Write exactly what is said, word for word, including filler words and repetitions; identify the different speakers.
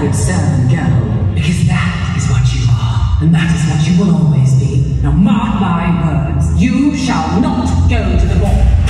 Speaker 1: good servant girl.
Speaker 2: Because that is what you are, and that is what you will always be.
Speaker 1: Now mark my words, you shall not go to the ball.